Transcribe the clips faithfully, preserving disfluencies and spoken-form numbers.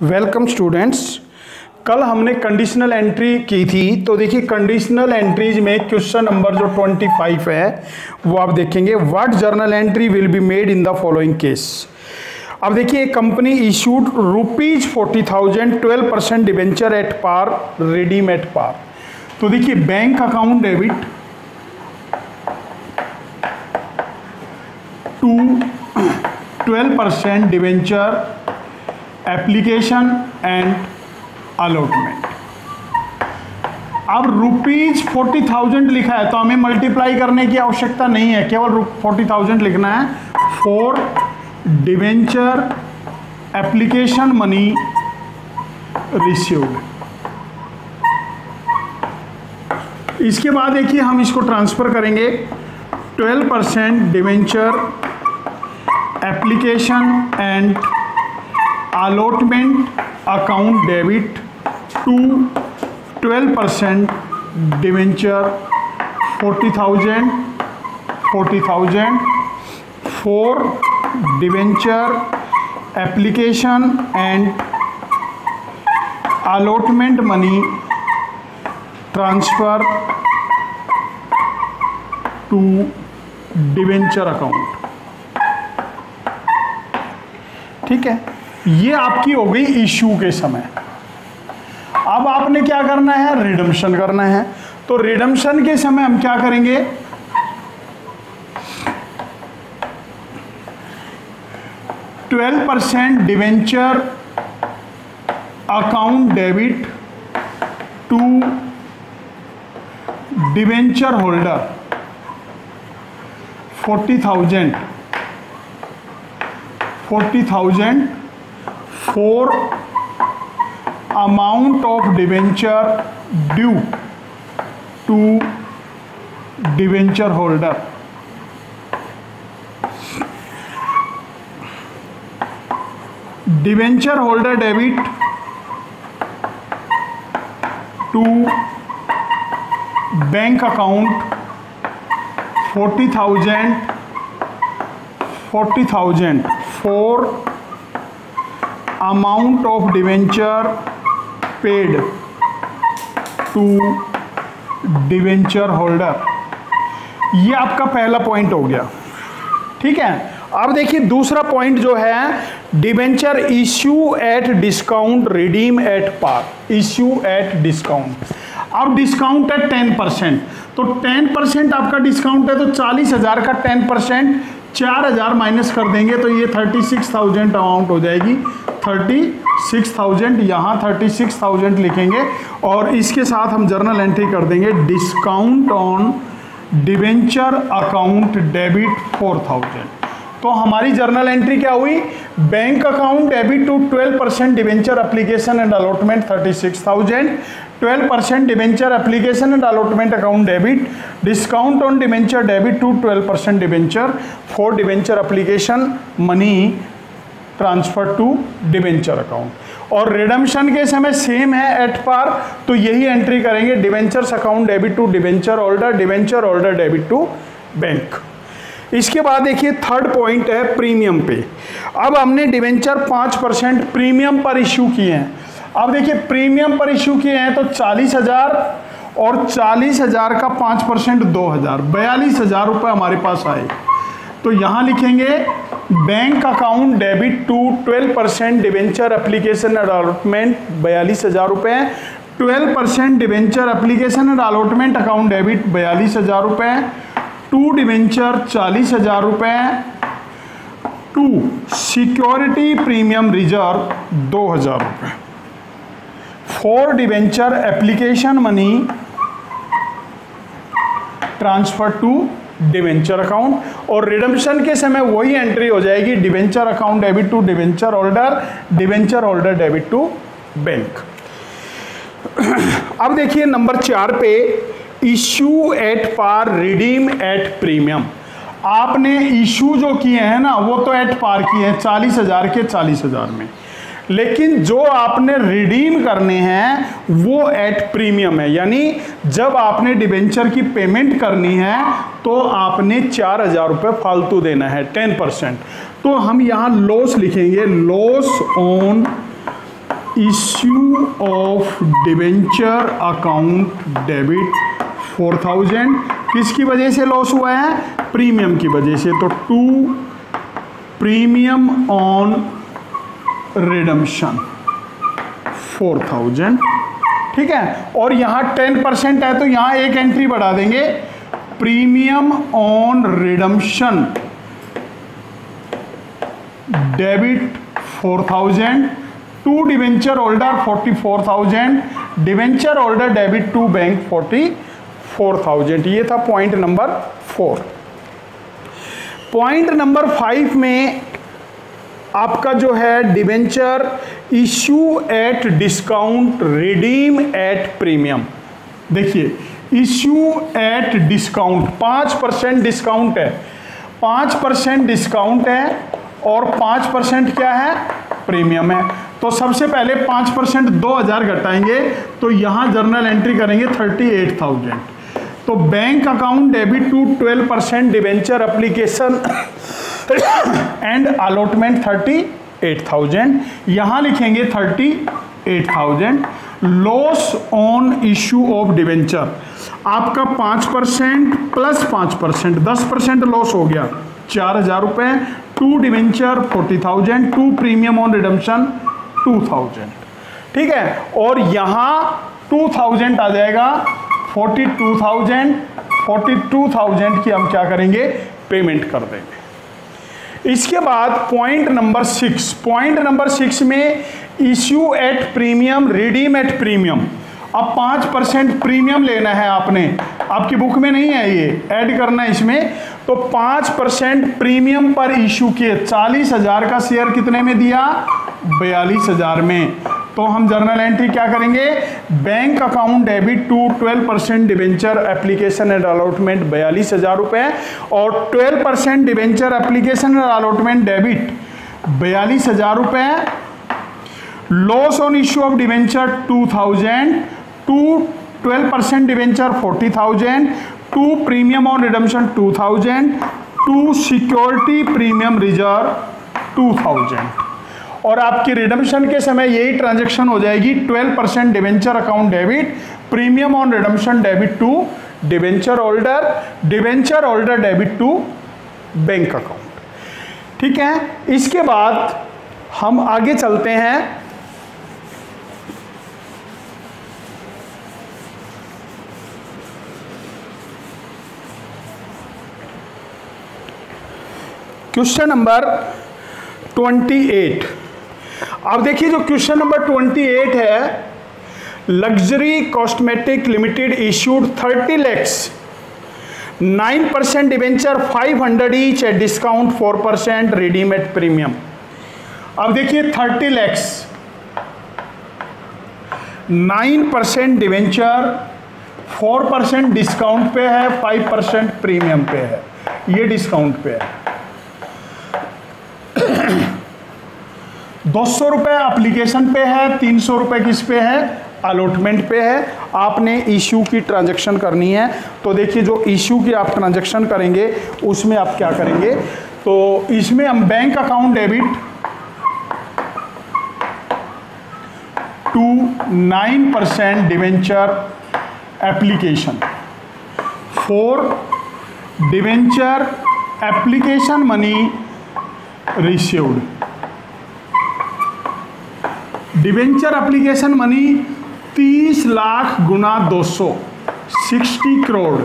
Welcome students. कल हमने conditional entry की थी, तो देखिए कंडीशनल एंट्रीज में क्वेश्चन नंबर जो पच्चीस है वो आप देखेंगे। What journal entry will be made in the following case. अब देखिए company issued rupees forty thousand twelve percent debenture at par redeem at par. तो देखिए bank account debit to twelve percent debenture application and allotment. अब rupees forty thousand लिखा है तो हमें multiply करने की आवश्यकता नहीं है, केवल फोर्टी थाउजेंड लिखना है। For debenture application money received. इसके बाद देखिए हम इसको ट्रांसफर करेंगे। Twelve percent debenture application and allotment account debit to twelve percent debenture forty thousand forty thousand for debenture application and allotment money transfer to debenture account. ठीक है, ये आपकी हो गई इशू के समय। अब आपने क्या करना है, रिडम्पशन करना है। तो रिडम्पशन के समय हम क्या करेंगे, twelve percent debenture account debit to debenture holder forty thousand forty thousand for amount of debenture due to debenture holder। debenture holder debit to bank account forty thousand forty thousand for amount of debenture paid to debenture holder। ये आपका पहला point हो गया। ठीक है, अब देखिए दूसरा पॉइंट जो है, debenture issue at discount redeem at par. Issue at discount. अब डिस्काउंट है टेन परसेंट, तो टेन परसेंट आपका डिस्काउंट है, तो चालीस हजार का टेन परसेंट चार हजार माइनस कर देंगे तो ये थर्टी सिक्स थाउजेंड अमाउंट हो जाएगी। थर्टी सिक्स थाउजेंड यहाँ थर्टी सिक्स थाउजेंड लिखेंगे और इसके साथ हम जर्नल एंट्री कर देंगे discount on debenture account debit four thousand. तो हमारी जर्नल एंट्री क्या हुई, bank account debit to twelve percent debenture application and allotment thirty six thousand, twelve percent debenture application and allotment account debit, discount on debenture debit to twelve percent debenture for debenture application money transfer to debenture account. और redemption के समय same है eight par, तो यही entry करेंगे, debentures account debit to debenture holder, debenture holder debit to bank. इसके बाद देखिए थर्ड पॉइंट है प्रीमियम पे। अब हमने डिवेंचर पाँच परसेंट प्रीमियम पर इश्यू किए हैं। अब देखिए प्रीमियम पर इश्यू किए हैं तो चालीस हजार और चालीस हजार का पाँच परसेंट दो हजार, बयालीस हजार रुपये हमारे पास आए। तो यहाँ लिखेंगे bank account debit to twelve percent debenture application and allotment बयालीस हजार रुपये, twelve percent debenture application and allotment account debit बयालीस हजार रुपये, टू डिवेंचर चालीस हजार रुपये, टू सिक्योरिटी प्रीमियम रिजर्व दो हजार रुपये, for debenture application money transfer to debenture account. और रिडम्पशन के समय वही एंट्री हो जाएगी, debenture account debit to debenture holder, debenture holder debit to bank. अब देखिए नंबर चार पे, issue at par redeem at premium. आपने इशू जो किए हैं ना वो तो एट पार किए हैं चालीस हजार के चालीस हजार में, लेकिन जो आपने रिडीम करने हैं वो एट प्रीमियम है। यानी जब आपने डिबेंचर की पेमेंट करनी है तो आपने चार हजार रुपये फालतू देना है, टेन परसेंट। तो हम यहाँ लॉस लिखेंगे, loss on issue of debenture account debit four thousand, किसकी वजह से लॉस हुआ है? प्रीमियम की वजह से। तो to premium on redemption four thousand, ठीक है। और यहाँ टेन परसेंट है तो यहाँ एक एंट्री बढ़ा देंगे, premium on redemption debit four thousand, to debenture holder forty four thousand, debenture holder debit to bank forty four thousand. ये था point number four. Point number five में आपका जो है debenture issue at discount redeem at premium. देखिए issue at discount, पाँच percent discount है, पाँच परसेंट डिस्काउंट है और पाँच परसेंट क्या है? प्रीमियम है। तो सबसे पहले पाँच परसेंट दो हज़ार घटाएंगे तो यहाँ जर्नल एंट्री करेंगे थर्टी एट थाउजेंड। तो bank account debit to twelve percent debenture application and allotment thirty eight thousand, यहाँ लिखेंगे thirty eight thousand. Loss on issue of debenture आपका पाँच परसेंट प्लस पाँच परसेंट दस परसेंट लॉस हो गया, चार हजार रुपये। To debenture forty thousand, to premium on redemption two thousand, ठीक है। और यहाँ टू थाउजेंड आ जाएगा, forty two thousand, forty two thousand की हम क्या करेंगे? पेमेंट कर देंगे। इसके बाद point number six, point number six में issue at premium redeem at premium. अब पाँच परसेंट प्रीमियम लेना है आपने, आपकी बुक में नहीं है, ये ऐड करना है इसमें। तो पाँच परसेंट प्रीमियम पर इशू किए, चालीस हजार का शेयर कितने में दिया? बयालीस हजार में। तो हम जर्नल एंट्री क्या करेंगे? Bank account debit to twelve percent debenture application and allotment बयालीस हजार रुपये और twelve percent debenture application and allotment debit बयालीस हजार रुपये। Loss on issue of debenture two thousand, to twelve percent debenture forty thousand, to premium on redemption two thousand, to security premium reserve two thousand. और आपकी redemption के समय यही transaction हो जाएगी, twelve percent debenture account debit, premium on redemption debit to debenture holder, debenture holder debit to bank account, ठीक है। इसके बाद हम आगे चलते हैं। Question number twenty eight. अब देखिए जो क्वेश्चन नंबर ट्वेंटी एट है, Luxury Cosmetic Limited issued thirty lakhs, nine percent debenture five hundred each at discount four percent redeem at premium. अब देखिए thirty lakhs, nine percent debenture, four percent discount पे है, five percent premium पे है, ये discount पे है। दो सौ रुपये एप्लीकेशन पे है, तीन सौ रुपये किस पे है? अलॉटमेंट पे है। आपने इशू की ट्रांजैक्शन करनी है। तो देखिए जो इशू की आप ट्रांजैक्शन करेंगे उसमें आप क्या करेंगे? तो इसमें हम bank account debit to nine percent debenture application, for debenture application money received, debenture application money तीस लाख गुना दो सौ, sixty crore,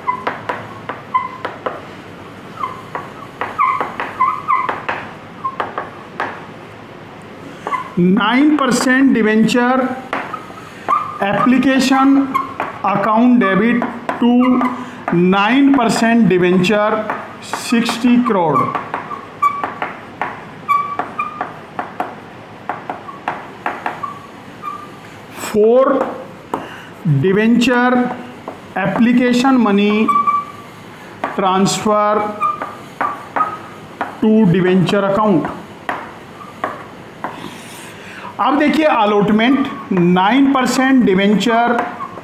nine percent debenture application account debit to nine percent debenture sixty crore, for debenture application money transfer to debenture account. अब देखिए allotment, nine percent debenture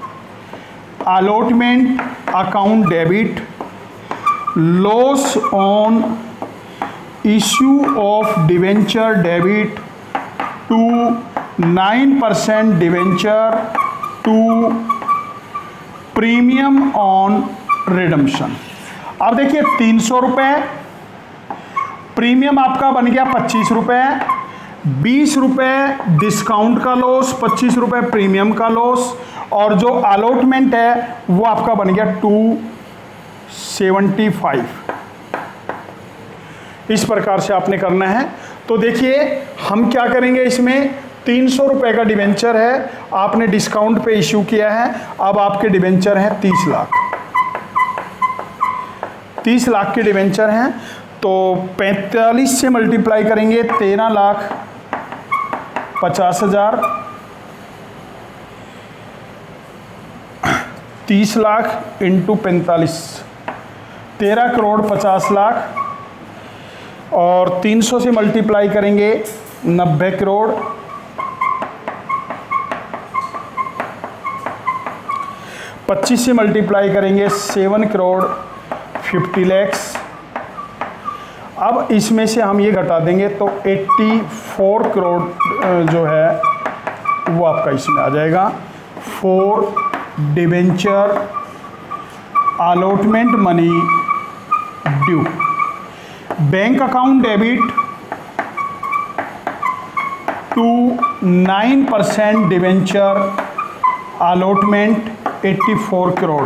allotment account debit, loss on issue of debenture debit to nine percent debenture to premium on redemption. अब देखिए तीन सौ रुपये, premium आपका बन गया पच्चीस रुपये, बीस रुपये डिस्काउंट का लॉस, पच्चीस रुपये प्रीमियम का लॉस, और जो अलॉटमेंट है वो आपका बन गया टू सेवेंटी फाइव। इस प्रकार से आपने करना है। तो देखिए हम क्या करेंगे, इसमें तीन सौ रुपये का डिवेंचर है, आपने डिस्काउंट पे इश्यू किया है, अब आपके डिवेंचर हैं तीस लाख, तीस लाख के डिवेंचर हैं, तो पैंतालीस से मल्टीप्लाई करेंगे, तेरह लाख पचास हजार, तीस लाख इंटू पैंतालीस, तेरह करोड़ पचास लाख, और तीन सौ से मल्टीप्लाई करेंगे नब्बे करोड़, पच्चीस से मल्टीप्लाई करेंगे सेवन करोड़ फिफ्टी लैक्स। अब इसमें से हम ये घटा देंगे तो एट्टी फोर करोड़ जो है वो आपका इसमें आ जाएगा। For debenture allotment money due, bank account debit to nine percent debenture allotment eighty four crore,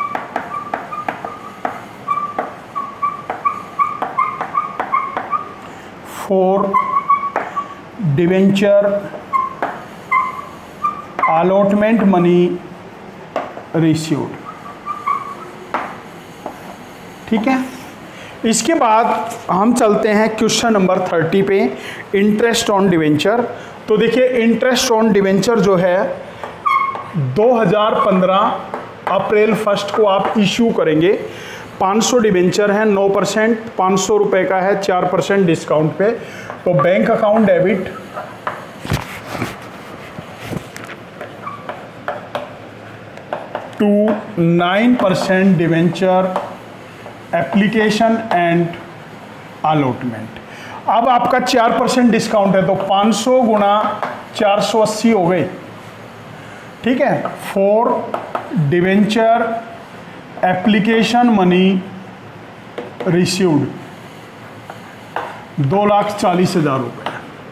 for debenture allotment money received. ठीक है, इसके बाद हम चलते हैं क्वेश्चन नंबर थर्टी पे, इंटरेस्ट ऑन डिवेंचर। तो देखिए इंटरेस्ट ऑन डिवेंचर जो है दो हज़ार पंद्रह अप्रैल फर्स्ट को आप इशू करेंगे। पाँच सौ डिवेंचर हैं, नौ परसेंट, पाँच सौ रुपये का है, चार परसेंट डिस्काउंट पे। तो bank account debit to nine percent debenture application and allotment. अब आपका चार परसेंट डिस्काउंट है तो पाँच सौ गुणा चार सौ अस्सी हो गए। ठीक है, for debenture application money received दो लाख चालीस हजार रुपये।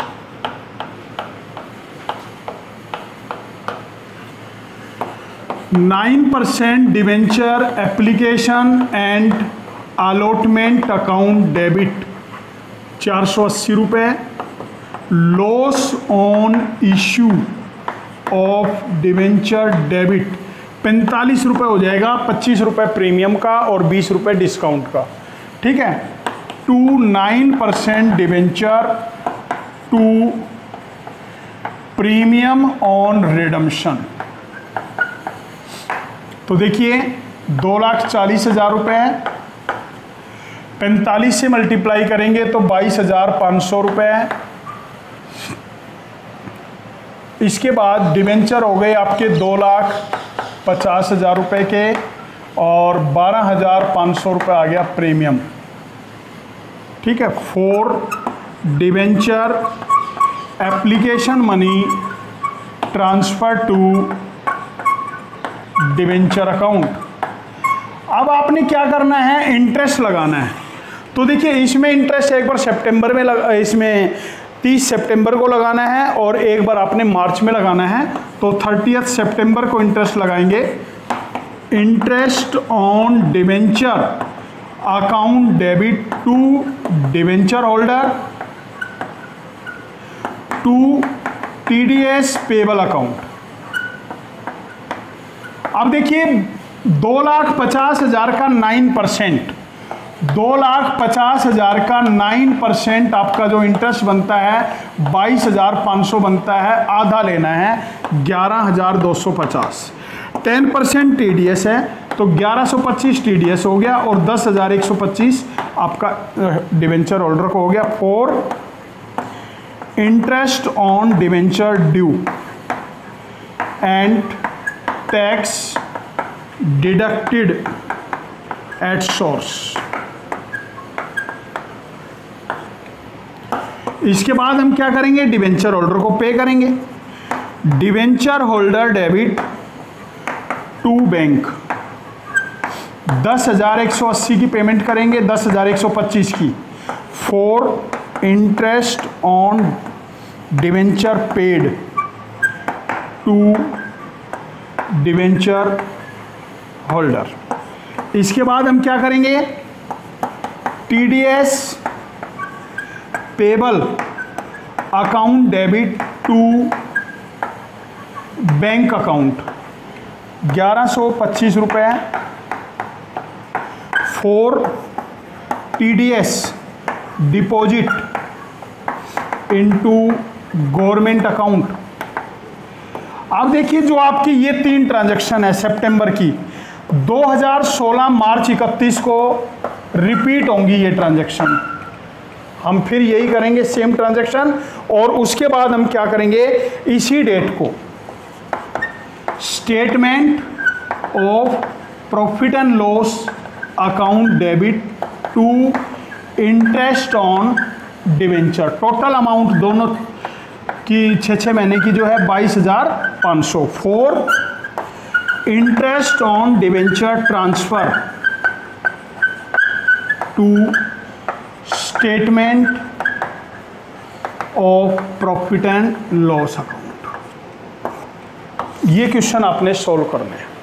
Nine percent debenture application and allotment account debit चार सौ अस्सी रुपये। Loss on issue of debenture debit पैंतालीस रुपये हो जाएगा, पच्चीस रुपये प्रीमियम का और बीस रुपये डिस्काउंट का। ठीक है, to nine percent debenture to premium on redemption. तो देखिए दो लाख चालीस हजार रुपये, पैंतालीस से मल्टीप्लाई करेंगे तो बाईस हजार पाँच सौ रुपये। इसके बाद डिवेंचर हो गए आपके दो लाख पचास हजार रुपये के और बारह हजार पाँच सौ रुपये आ गया प्रीमियम। ठीक है, for debenture application money transfer to debenture account. अब आपने क्या करना है, इंटरेस्ट लगाना है। तो देखिए इसमें इंटरेस्ट एक बार सितंबर में लगा, इसमें तीस सितंबर को लगाना है और एक बार आपने मार्च में लगाना है। तो थर्टियथ सितंबर को इंटरेस्ट लगाएंगे। Interest on debenture account debit to debenture holder to TDS payable account. अब देखिए दो लाख पचास हजार का नाइन परसेंट, दो लाख पचास हजार का नाइन परसेंट आपका जो इंटरेस्ट बनता है बाईस हजार पाँच सौ बनता है, आधा लेना है ग्यारह हजार दो सौ पचास। Ten percent T D S है तो ग्यारह सौ पच्चीस टी डी एस हो गया और दस हजार एक सौ पच्चीस आपका डिवेंचर होल्डर को हो गया। For interest on debenture due and tax deducted at source. इसके बाद हम क्या करेंगे, डिवेंचर होल्डर को पे करेंगे। Debenture holder debit to bank, दस हजार एक सौ अस्सी की पेमेंट करेंगे, दस हजार एक सौ पच्चीस की, for interest on debenture paid to debenture holder. इसके बाद हम क्या करेंगे, TDS payable account debit to bank account ग्यारह सौ पच्चीस रुपये, for TDS deposit into government account. अब देखिए जो आपकी ये तीन ट्रांजैक्शन है सितंबर की, दो हज़ार सोलह मार्च इकतीस को रिपीट होंगी ये ट्रांजैक्शन। हम फिर यही करेंगे सेम ट्रांजैक्शन, और उसके बाद हम क्या करेंगे, इसी डेट को statement of profit and loss account debit to interest on debenture. Total amount दोनों की छः छः महीने की जो है बाईस हजार पाँच सौ, for interest on debenture transfer to statement of profit and loss account. ये क्वेश्चन आपने सोल्व करना है।